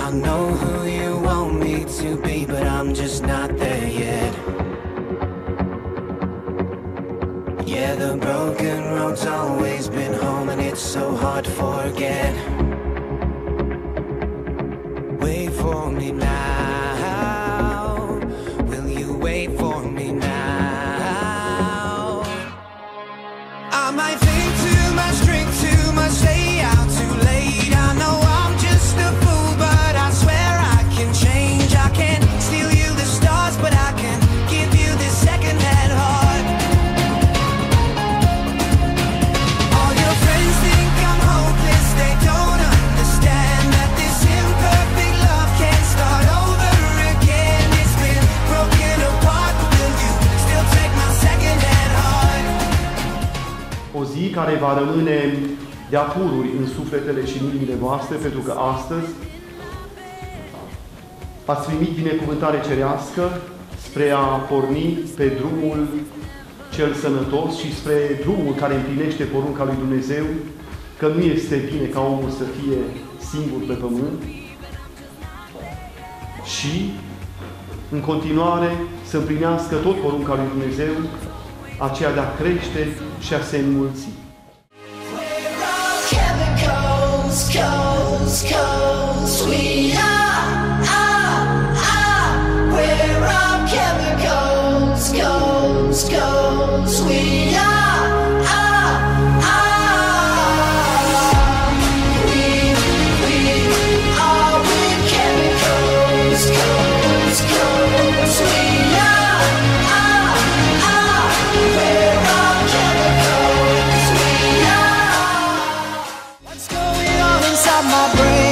I know who you want me to be, but I'm just not there yet. Yeah, the broken road's always been home, and it's so hard to forget. Wait for me now. Will you wait for me now? I might think too much, drink too much, stay out too late. I know I'm just a fool, but I swear I can change. I can't steal you the stars, but I can give you this second-hand heart. All your friends think I'm hopeless, they don't understand that this imperfect love can't start over again. It's been broken apart, but will you still take my second-hand heart? O zi care va rămâne de apururi în sufletele și în inimile voastre, pentru că astăzi ați primit binecuvântare cerească spre a porni pe drumul cel sănătos și spre drumul care împlinește porunca lui Dumnezeu, că nu este bine ca omul să fie singur pe pământ și, în continuare, să împlinească tot porunca lui Dumnezeu, aceea de a crește și a se înmulți. Chemicals, we we're all chemicals, we are with chemicals, we we're all chemicals, we are. What's going on inside my brain?